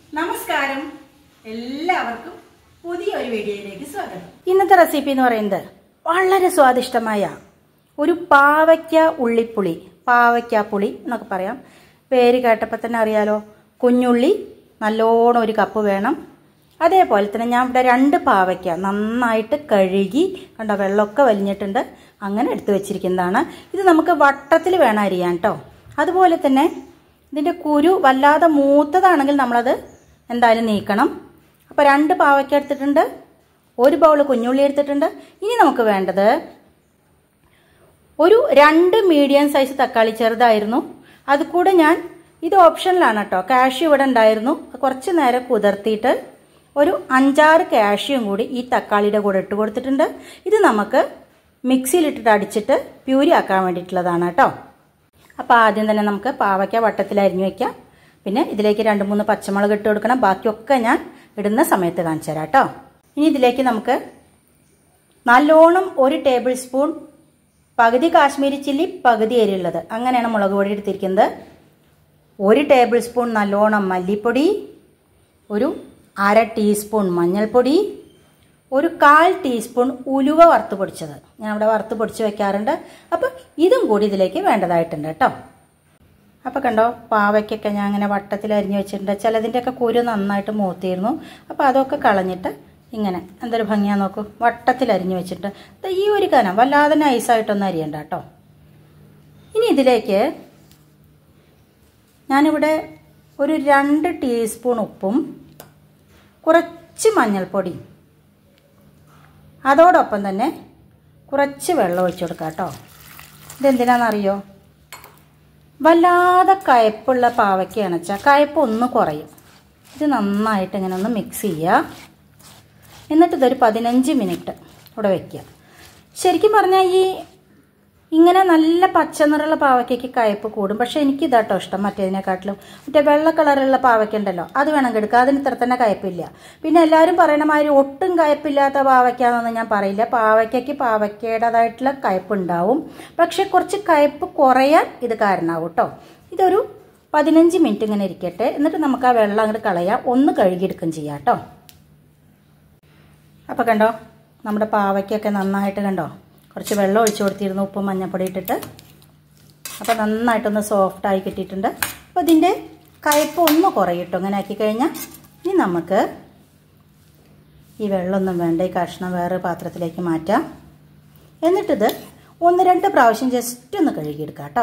നമസ്കാരം, എല്ലാവർക്കും പുതിയൊരു വീഡിയോയിലേക്ക് സ്വാഗതം. ഇന്നത്തെ റെസിപ്പി എന്ന് പറയുന്നത് വളരെ സ്വാദിഷ്ടമായ ഒരു പാവയ്ക്ക ഉള്ളിപ്പുളി, പാവയ്ക്കാപ്പുളി എന്നൊക്കെ പറയാം. പേര് കേട്ടപ്പോൾ തന്നെ അറിയാലോ. കുഞ്ഞുള്ളി നല്ലോണം ഒരു കപ്പ് വേണം. അതേപോലെ തന്നെ ഞാൻ ഇവിടെ 2 പാവയ്ക്ക നന്നായിട്ട് കഴുകി കണ്ടോ, വെള്ളമൊക്കെ വലിഞ്ഞിട്ടുണ്ട്, അങ്ങനെ എടുത്തു വെച്ചിരിക്കുന്നതാണ്. ഇത് നമുക്ക് വട്ടത്തിൽ വേണം അരിയാൻ കേട്ടോ. അതുപോലെ തന്നെ ഇതിൻ്റെ കുരു വല്ലാതെ മൂത്തതാണെങ്കിൽ നമ്മളത് എന്തായാലും നീക്കണം. അപ്പോൾ 2 പാവയ്ക്ക എടുത്തിട്ടുണ്ട്, 1 ബൗൾ കുഞ്ഞുള്ളി എടുത്തിട്ടുണ്ട്. ഇനി നമുക്ക് വേണ്ടത് ഒരു 2 മീഡിയം സൈസ് തക്കാളി, ചെറുതായിരുന്നു. അത് കൂടെ ഞാൻ ഇത് ഓപ്ഷനിലാണ് കേട്ടോ. കാഷ്യൂ ഇവിടെ ഉണ്ടായിരുന്നു, കുറച്ച് നേരം കുതിർത്തിയിട്ട് ഒരു 5-6 കാഷ്യൂം കൂടി ഈ തക്കാളിയുടെ കൂടെ ഇട്ട് കൊടുത്തിട്ടുണ്ട്. ഇത് നമുക്ക് മിക്സിയിലിട്ടിട്ട് അടിച്ചിട്ട് പ്യൂരി ആക്കാൻ വേണ്ടിയിട്ടുള്ളതാണ് കേട്ടോ. അപ്പോൾ ആദ്യം തന്നെ നമുക്ക് പാവയ്ക്ക വട്ടത്തിൽ അരിഞ്ഞു വയ്ക്കാം. പിന്നെ ഇതിലേക്ക് 2-3 പച്ചമുളക് ഇട്ട് കൊടുക്കണം. ബാക്കിയൊക്കെ ഞാൻ ഇടുന്ന സമയത്ത് കാണിച്ചു തരാം കേട്ടോ. ഇനി ഇതിലേക്ക് നമുക്ക് നല്ലോണം 1 ടേബിൾ സ്പൂൺ പകുതി കാശ്മീരി ചില്ലി പകുതി എരിയുള്ളത്, അങ്ങനെയാണ് മുളക് പൊടി എടുത്തിരിക്കുന്നത്. 1 ടേബിൾ സ്പൂൺ നല്ലോണം മല്ലിപ്പൊടി, ഒരു 1/2 ടീസ്പൂൺ മഞ്ഞൾപ്പൊടി, ഒരു 1/4 ടീസ്പൂൺ ഉലുവ വറുത്ത് പൊടിച്ചത്. ഞാൻ ഇവിടെ വറുത്ത് പൊടിച്ച് വെക്കാറുണ്ട്. അപ്പോൾ ഇതും കൂടി ഇതിലേക്ക് വേണ്ടതായിട്ടുണ്ട് കേട്ടോ. അപ്പോൾ കണ്ടോ, പാവയ്ക്കൊക്കെ ഞാൻ അങ്ങനെ വട്ടത്തിൽ അരിഞ്ഞ് വെച്ചിട്ടുണ്ട്. ചിലതിൻ്റെയൊക്കെ കുരു നന്നായിട്ട് മൂത്തിയിരുന്നു. അപ്പോൾ അതൊക്കെ കളഞ്ഞിട്ട് ഇങ്ങനെ എന്തൊരു ഭംഗിയാന്ന് നോക്കൂ, വട്ടത്തിൽ അരിഞ്ഞ് വെച്ചിട്ടുണ്ട്. ഈ ഒരു കനം വല്ലാതെ നൈസായിട്ടൊന്നും അരിയണ്ട കേട്ടോ. ഇനി ഇതിലേക്ക് ഞാനിവിടെ ഒരു 2 ടീസ്പൂൺ ഉപ്പും കുറച്ച് മഞ്ഞൾപ്പൊടിയും അതോടൊപ്പം തന്നെ കുറച്ച് വെള്ളം ഒഴിച്ചു കൊടുക്കാം കേട്ടോ. ഇതെന്തിനാണെന്നറിയോ? വല്ലാതെ കയ്പുള്ള പാവയ്ക്കാണ് വെച്ചാൽ കയ്പ് ഒന്ന് കുറയും. ഇത് നന്നായിട്ട് ഇങ്ങനെ ഒന്ന് മിക്സ് ചെയ്യുക. എന്നിട്ട് ഇതൊരു 15 മിനിറ്റ് ഇവിടെ വയ്ക്കുക. ശരിക്കും പറഞ്ഞാൽ ഇങ്ങനെ നല്ല പച്ച നിറമുള്ള പാവയ്ക്കയ്ക്ക് കയ്പ് കൂടും. പക്ഷേ എനിക്ക് ഇതാട്ടോ ഇഷ്ടം, മറ്റേതിനെക്കാട്ടിലും. മറ്റേ വെള്ള കളറുള്ള പാവയ്ക്ക ഉണ്ടല്ലോ, അത് വേണം എടുക്കുക. അതിന് ഇത്ര തന്നെ കയ്പില്ല. പിന്നെ എല്ലാവരും പറയണ മാതിരി ഒട്ടും കയ്പില്ലാത്ത പാവയ്ക്കാന്നൊന്നും ഞാൻ പറയില്ല. പാവയ്ക്കയ്ക്ക് പാവയ്ക്കയുടേതായിട്ടുള്ള കയ്പ് ഉണ്ടാവും. പക്ഷെ കുറച്ച് കയ്പ് കുറയാൻ ഇത് കാരണമാവും കേട്ടോ. ഇതൊരു 15 മിനിറ്റ് ഇങ്ങനെ ഇരിക്കട്ടെ. എന്നിട്ട് നമുക്ക് ആ വെള്ളം അങ്ങോട്ട് കളയാം, ഒന്ന് കഴുകിയെടുക്കുകയും ചെയ്യാം കേട്ടോ. അപ്പോൾ കണ്ടോ, നമ്മുടെ പാവയ്ക്കൊക്കെ നന്നായിട്ട് കണ്ടോ, കുറച്ച് വെള്ളം ഒഴിച്ചു കൊടുത്തിരുന്നു, ഉപ്പും മഞ്ഞൾപ്പൊടി ഇട്ടിട്ട്. അപ്പോൾ നന്നായിട്ടൊന്ന് സോഫ്റ്റായി കിട്ടിയിട്ടുണ്ട്. അപ്പോൾ ഇതിൻ്റെ കയ്പ് ഒന്ന് കുറയും കേട്ടോ ഇങ്ങനെ ആക്കി കഴിഞ്ഞാൽ. ഇനി നമുക്ക് ഈ വെള്ളമൊന്നും വേണ്ട, ഈ കഷ്ണം വേറെ പാത്രത്തിലേക്ക് മാറ്റാം. എന്നിട്ടിത് 1-2 പ്രാവശ്യം ജസ്റ്റ് ഒന്ന് കഴുകിയെടുക്കാം കേട്ടോ.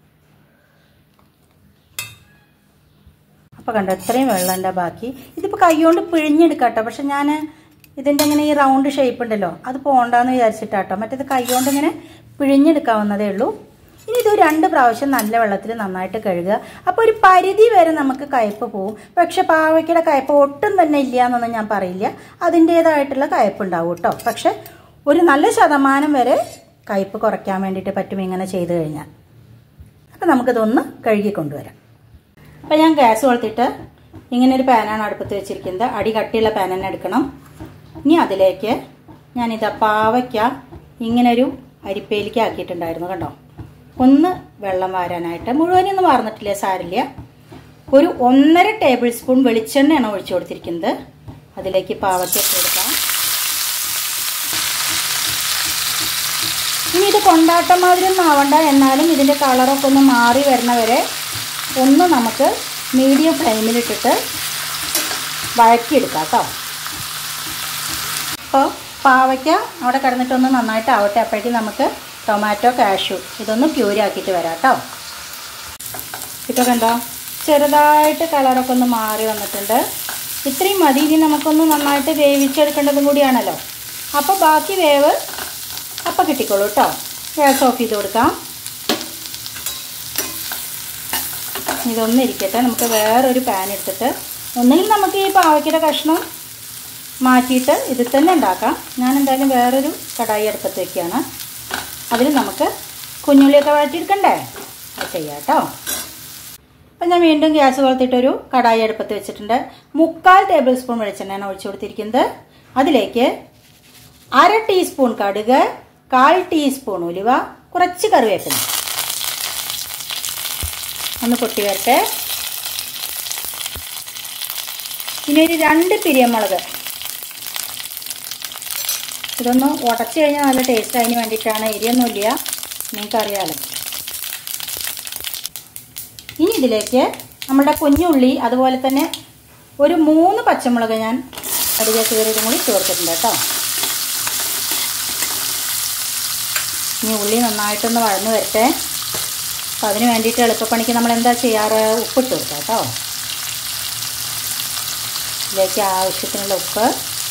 അപ്പോൾ കണ്ടോ, ഇത്രയും വെള്ളത്തിൻ്റെ ബാക്കി. ഇതിപ്പോൾ കൈ കൊണ്ട് പിഴിഞ്ഞെടുക്കാം കേട്ടോ. പക്ഷെ ഞാൻ ഇതിൻ്റെ ഇങ്ങനെ ഈ റൗണ്ട് ഷേപ്പ് ഉണ്ടല്ലോ, അത് പോകണ്ടെന്ന് വിചാരിച്ചിട്ടാട്ടോ. മറ്റേത് കൈ കൊണ്ട് ഇങ്ങനെ പിഴിഞ്ഞെടുക്കാവുന്നതേ ഉള്ളൂ. ഇനി ഇത് 2 പ്രാവശ്യം നല്ല വെള്ളത്തിൽ നന്നായിട്ട് കഴുകുക. അപ്പോൾ ഒരു പരിധി വരെ നമുക്ക് കയ്പ് പോവും. പക്ഷെ പാവയ്ക്കയുടെ കയ്പ് ഒട്ടും തന്നെ ഇല്ല എന്നൊന്നും ഞാൻ പറയില്ല. അതിൻ്റേതായിട്ടുള്ള കയ്പ് ഉണ്ടാവും കേട്ടോ. പക്ഷെ ഒരു നല്ല ശതമാനം വരെ കയ്പ് കുറയ്ക്കാൻ വേണ്ടിയിട്ട് പറ്റും ഇങ്ങനെ ചെയ്ത് കഴിഞ്ഞാൽ. അപ്പോൾ നമുക്കിതൊന്ന് കഴുകി കൊണ്ടുവരാം. അപ്പോൾ ഞാൻ ഗ്യാസ് കൊളുത്തിട്ട് ഇങ്ങനെ ഒരു പാനാണ് അടുപ്പത്ത് വെച്ചിരിക്കുന്നത്. അടി കട്ടിയുള്ള പാൻ തന്നെ എടുക്കണം. ഇനി അതിലേക്ക് ഞാനിതാ പാവയ്ക്ക ഇങ്ങനൊരു അരിപ്പയിലേക്ക് ആക്കിയിട്ടുണ്ടായിരുന്നു കണ്ടോ. ഒന്ന് വെള്ളം വാരാനായിട്ട്, മുഴുവനൊന്നും വാർന്നിട്ടില്ല, സാരില്ല. ഒരു 1.5 ടേബിൾ സ്പൂൺ വെളിച്ചെണ്ണയാണ് ഒഴിച്ചു കൊടുത്തിരിക്കുന്നത്. അതിലേക്ക് പാവയ്ക്ക ഇട്ട് കൊടുക്കാം. ഇനി ഇത് കൊണ്ടാട്ടം മാതിരി ഒന്നും ആവണ്ട, എന്നാലും ഇതിൻ്റെ കളറൊക്കെ ഒന്ന് മാറി വരണ വരെ ഒന്ന് നമുക്ക് മീഡിയം ഫ്ലെയിമിലിട്ടിട്ട് വഴക്കിയെടുക്കാം കേട്ടോ. അപ്പോൾ പാവയ്ക്ക അവിടെ കിടന്നിട്ടൊന്ന് നന്നായിട്ട് ആവട്ടെ. അപ്പോഴേക്കും നമുക്ക് ടൊമാറ്റോ, കാഷ്യൂ ഇതൊന്ന് പ്യൂരി ആക്കിയിട്ട് വരാം കേട്ടോ. ഇപ്പോൾ കണ്ടോ, ചെറുതായിട്ട് കളറൊക്കെ ഒന്ന് മാറി വന്നിട്ടുണ്ട്. ഇത്രയും മതി. ഇനി നമുക്കൊന്ന് നന്നായിട്ട് വേവിച്ചെടുക്കേണ്ടതും കൂടിയാണല്ലോ. അപ്പോൾ ബാക്കി വേവ് അപ്പം കിട്ടിക്കോളൂ കേട്ടോ. ഗ്യാസ് ഓഫ് ചെയ്ത് കൊടുക്കാം. ഇതൊന്നും ഇരിക്കട്ടെ. നമുക്ക് വേറൊരു പാൻ എടുത്തിട്ട് ഒന്നുകിൽ നമുക്ക് ഈ പാവയ്ക്കയുടെ കഷ്ണം മാറ്റിയിട്ട് ഇതിൽ തന്നെ ഉണ്ടാക്കാം. ഞാൻ എന്തായാലും വേറൊരു കടായി അടുപ്പത്ത് വയ്ക്കുകയാണ്. അതിൽ നമുക്ക് കുഞ്ഞുള്ളിയൊക്കെ വഴറ്റിയെടുക്കണ്ടേ, അത് ചെയ്യാം കേട്ടോ. അപ്പം ഞാൻ വീണ്ടും ഗ്യാസ് കൊളുത്തിയിട്ടൊരു കടായി അടുപ്പത്ത് വെച്ചിട്ടുണ്ട്. 3/4 ടേബിൾ സ്പൂൺ വെളിച്ചെണ്ണയാണ് ഒഴിച്ചു കൊടുത്തിരിക്കുന്നത്. അതിലേക്ക് 1/2 ടീസ്പൂൺ കടുക്, 1/4 ടീസ്പൂൺ ഉലുവ, കുറച്ച് കറിവേപ്പില ഒന്ന് പൊട്ടി വരട്ടെ. ഇനി ഒരു 2 പിരിയമുളക്. ഇതൊന്ന് ഉടച്ചു കഴിഞ്ഞാൽ നല്ല ടേസ്റ്റ്. അതിന് വേണ്ടിയിട്ടാണ്. എരിയൊന്നുമില്ല, നിങ്ങൾക്കറിയാമല്ലോ. ഇനി ഇതിലേക്ക് നമ്മുടെ കുഞ്ഞുള്ളി, അതുപോലെ തന്നെ ഒരു 3 പച്ചമുളക് ഞാൻ കടുക് കീറിയതും കൂടി ചേർത്തിട്ടുണ്ട് കേട്ടോ. ഇനി ഉള്ളി നന്നായിട്ടൊന്ന് വഴന്ന് വരട്ടെ. അപ്പോൾ അതിന് വേണ്ടിയിട്ട് എളുപ്പപ്പണിക്ക് നമ്മൾ എന്താ ചെയ്യാറ്? ഉപ്പിട്ട് കൊടുക്കാം കേട്ടോ. ഇതിലേക്ക് ആവശ്യത്തിനുള്ള ഉപ്പ്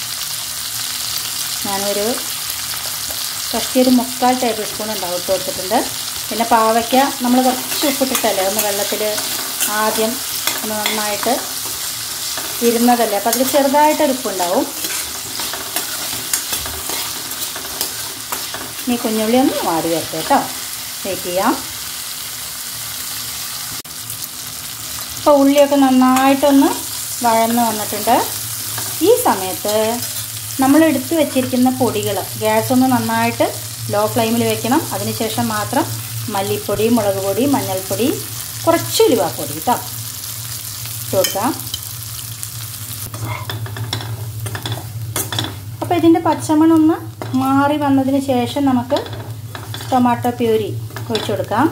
ഞാനൊരു കഷ്ടിയൊരു 3/4 ടേബിൾ സ്പൂൺ ഉണ്ടാവും ഇട്ട് കൊടുത്തിട്ടുണ്ട്. പിന്നെ പാവയ്ക്ക നമ്മൾ കുറച്ച് ഉപ്പിട്ടിട്ടല്ലേ ഒന്ന് വെള്ളത്തിൽ ആദ്യം ഒന്ന് നന്നായിട്ട് ഇരുന്നതല്ലേ, അപ്പോൾ അതിൽ ചെറുതായിട്ടൊരു ഉപ്പുണ്ടാവും. ഇനി കുഞ്ഞുള്ളി ഒന്ന് വാടി വരട്ടെ കേട്ടോ. വെയിറ്റ് ചെയ്യാം. ഇപ്പോൾ ഉള്ളിയൊക്കെ നന്നായിട്ടൊന്ന് വഴന്ന് വന്നിട്ടുണ്ട്. ഈ സമയത്ത് നമ്മൾ എടുത്തു വെച്ചിരിക്കുന്ന പൊടികൾ ഗ്യാസ് ഒന്ന് നന്നായിട്ട് ലോ ഫ്ലെയിമിൽ വെക്കണം. അതിനുശേഷം മാത്രം മല്ലിപ്പൊടി, മുളക് പൊടി, മഞ്ഞൾപ്പൊടി, കുറച്ച് ഉലുവാപ്പൊടി കേട്ടോ ഇട്ട് കൊടുക്കാം. അപ്പോൾ ഇതിൻ്റെ പച്ചമണം ഒന്ന് മാറി വന്നതിന് ശേഷം നമുക്ക് ടൊമാറ്റോ പ്യൂരി ഒഴിച്ചു കൊടുക്കാം.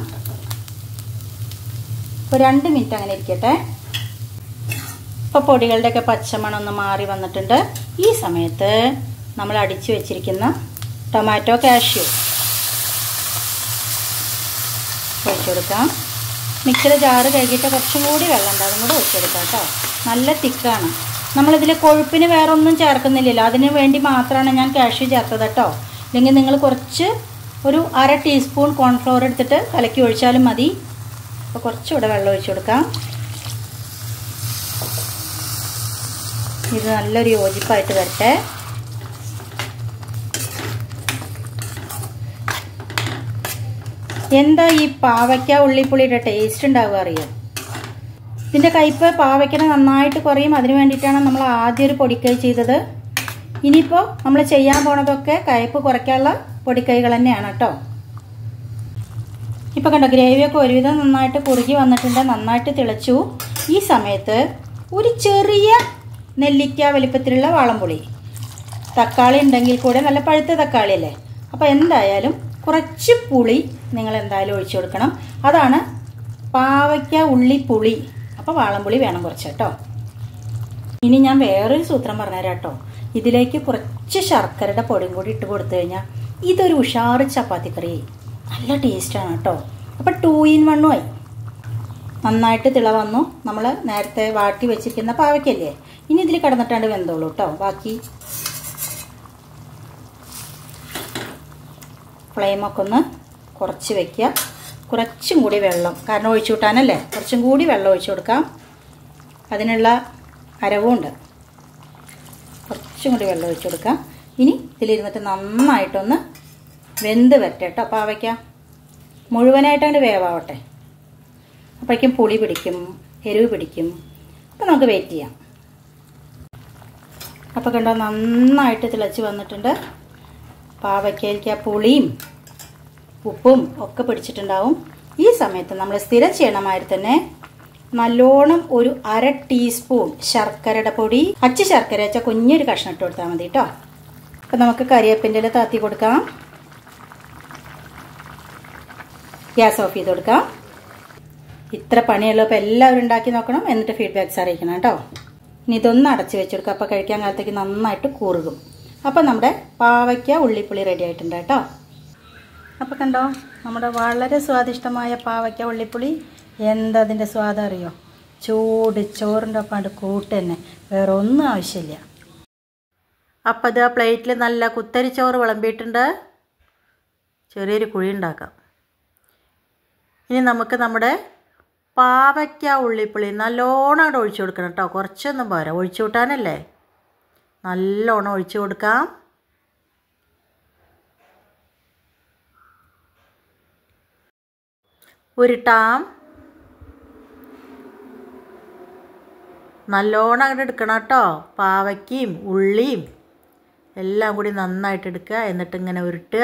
ഇപ്പോൾ 2 മിനിറ്റ് അങ്ങനെ ഇരിക്കട്ടെ. ഇപ്പോൾ പൊടികളുടെയൊക്കെ പച്ചമണം ഒന്ന് മാറി വന്നിട്ടുണ്ട്. ഈ സമയത്ത് നമ്മൾ അടിച്ചു വെച്ചിരിക്കുന്ന ടൊമാറ്റോ കാഷ്യൂ ഒഴിച്ചു കൊടുക്കാം. മിക്സിയുടെ ജാറ് കഴുകിയിട്ട് കുറച്ചും കൂടി വെള്ളം ഉണ്ട്, അതും കൂടെ ഒഴിച്ചു കൊടുക്കാം കേട്ടോ. നല്ല തിക്കാണ്. നമ്മളിതിൽ കൊഴുപ്പിന് വേറെ ഒന്നും ചേർക്കുന്നില്ലല്ലോ, അതിന് വേണ്ടി മാത്രമാണ് ഞാൻ കാഷ്യൂ ചേർത്തത് കേട്ടോ. അല്ലെങ്കിൽ നിങ്ങൾ കുറച്ച് ഒരു 1/2 ടീസ്പൂൺ കോൺഫ്ലവർ എടുത്തിട്ട് കലക്കി ഒഴിച്ചാലും മതി. അപ്പോൾ കുറച്ചുകൂടെ വെള്ളം ഒഴിച്ചു കൊടുക്കാം. ഇത് നല്ലൊരു യോജിപ്പായിട്ട് വരട്ടെ. എന്താ ഈ പാവയ്ക്ക ഉള്ളിപ്പുളിയുടെ ടേസ്റ്റ് ഉണ്ടാവുക അറിയാം. ഇതിൻ്റെ കയ്പ്പ് പാവയ്ക്കനെ നന്നായിട്ട് കുറയും. അതിന് വേണ്ടിയിട്ടാണ് നമ്മൾ ആദ്യം ഒരു പൊടിക്കൈ ചെയ്തത്. ഇനിയിപ്പോൾ നമ്മൾ ചെയ്യാൻ പോണതൊക്കെ കയ്പ്പ് കുറയ്ക്കാനുള്ള പൊടിക്കൈകൾ തന്നെയാണ് കേട്ടോ. ഇപ്പോൾ കണ്ടോ, ഗ്രേവിയൊക്കെ ഒരുവിധം നന്നായിട്ട് കുറുകി വന്നിട്ടുണ്ട്, നന്നായിട്ട് തിളച്ചു. ഈ സമയത്ത് ഒരു ചെറിയ നെല്ലിക്ക വലിപ്പത്തിലുള്ള വാളംപുളി, തക്കാളി ഉണ്ടെങ്കിൽ കൂടെ നല്ല പഴുത്ത തക്കാളി അല്ലേ, അപ്പോൾ എന്തായാലും കുറച്ച് പുളി നിങ്ങൾ എന്തായാലും ഒഴിച്ചു കൊടുക്കണം. അതാണ് പാവയ്ക്ക ഉള്ളിപ്പുളി. അപ്പോൾ വാളംപുളി വേണം കുറച്ച് കേട്ടോ. ഇനി ഞാൻ വേറൊരു സൂത്രം പറഞ്ഞുതരാം കേട്ടോ. ഇതിലേക്ക് കുറച്ച് ശർക്കരയുടെ പൊടിയും കൂടി ഇട്ട് കൊടുത്തു കഴിഞ്ഞാൽ ഇതൊരു ഉഷാറ് ചപ്പാത്തിക്കറി, നല്ല ടേസ്റ്റാണ് കേട്ടോ. അപ്പോൾ 2 in 1 ആയി. നന്നായിട്ട് തിള വന്നു. നമ്മൾ നേരത്തെ വാട്ടി വെച്ചിരിക്കുന്ന പാവയ്ക്കല്ലേ, ഇനി ഇതിൽ കിടന്നിട്ടാണ്ട് വെന്തോളൂ കേട്ടോ. ബാക്കി ഫ്ലെയിമൊക്കെ ഒന്ന് കുറച്ച് വയ്ക്കുക. കുറച്ചും കൂടി വെള്ളം, കാരണം ഒഴിച്ചു കൂട്ടാനല്ലേ, കുറച്ചും കൂടി വെള്ളം ഒഴിച്ചു കൊടുക്കാം. അതിനുള്ള അരവുമുണ്ട്. കുറച്ചും കൂടി വെള്ളം ഒഴിച്ചു കൊടുക്കാം. ഇനി ഇതിലിരുന്നിട്ട് നന്നായിട്ടൊന്ന് വെന്ത് വരട്ടെ കേട്ടോ. പാവയ്ക്ക മുഴുവനായിട്ടങ്ങോട്ട് വേവാവട്ടെ. അപ്പോഴേക്കും പുളി പിടിക്കും, എരിവ് പിടിക്കും. അപ്പോൾ നമുക്ക് വെയിറ്റ് ചെയ്യാം. അപ്പോൾ കണ്ടോ, നന്നായിട്ട് തിളച്ച് വന്നിട്ടുണ്ട്. പാവയ്ക്കയിലേക്ക് ആ പുളിയും ഉപ്പും ഒക്കെ പിടിച്ചിട്ടുണ്ടാവും. ഈ സമയത്ത് നമ്മൾ സ്ഥിരം ചെയ്യണമാതിരി തന്നെ നല്ലോണം ഒരു 1/2 ടീസ്പൂൺ ശർക്കരയുടെ പൊടി, അച്ച് ശർക്കര വെച്ചാൽ കുഞ്ഞൊരു കഷ്ണം ഇട്ട് കൊടുത്താൽ മതി കേട്ടോ. അപ്പോൾ നമുക്ക് കരിവേപ്പിൻ്റെ ഇല താത്തി കൊടുക്കാം. ഗ്യാസ് ഓഫ് ചെയ്ത് കൊടുക്കാം. ഇത്ര പണിയുള്ളൂ. അപ്പോൾ എല്ലാവരും ഉണ്ടാക്കി നോക്കണം, എന്നിട്ട് ഫീഡ്ബാക്ക്സ് അറിയിക്കണം കേട്ടോ. ഇനി ഇതൊന്ന് അടച്ച് വെച്ച് കൊടുക്കുക. അപ്പോൾ കഴിക്കാൻ കാലത്തേക്ക് നന്നായിട്ട് കൂറുകും. അപ്പോൾ നമ്മുടെ പാവയ്ക്ക ഉള്ളിപ്പുളി റെഡി ആയിട്ടുണ്ട് കേട്ടോ. അപ്പോൾ കണ്ടോ, നമ്മുടെ വളരെ സ്വാദിഷ്ടമായ പാവയ്ക്ക ഉള്ളിപ്പുളി. എന്താ അതിൻ്റെ സ്വാദം അറിയോ? ചൂട് ചോറിൻ്റെ ഒപ്പം കൂട്ട് തന്നെ, വേറെ ഒന്നും ആവശ്യമില്ല. അപ്പോൾ ഇത് ആ പ്ലേറ്റിൽ നല്ല കുത്തരി ചോറ് വിളമ്പിയിട്ടുണ്ട്. ചെറിയൊരു കുഴി ഉണ്ടാക്കാം. ഇനി നമുക്ക് നമ്മുടെ പാവയ്ക്ക ഉള്ളിപ്പുളി നല്ലോണം അവിടെ ഒഴിച്ചു കൊടുക്കണം കേട്ടോ. കുറച്ചൊന്നും പോരാ, ഒഴിച്ചു കൂട്ടാനല്ലേ, നല്ലോണം ഒഴിച്ചു കൊടുക്കാം. ഉരുട്ടാം. നല്ലോണം അങ്ങോട്ട് എടുക്കണം കേട്ടോ. പാവയ്ക്കയും ഉള്ളിയും എല്ലാം കൂടി നന്നായിട്ട് എടുക്കുക. എന്നിട്ട് ഇങ്ങനെ ഉരുട്ടുക.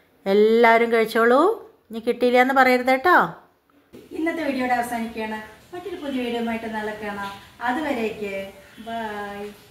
എല്ലാവരും കഴിച്ചോളൂ. ഇനി കിട്ടിയില്ല എന്ന് പറയരുത് കേട്ടോ. ഇന്നത്തെ വീഡിയോയുടെ അവസാനിക്കുകയാണ്. മറ്റൊരു പുതിയ വീഡിയോ ആയിട്ട് നാളെ കാണാം. അതുവരേക്ക് ബൈ.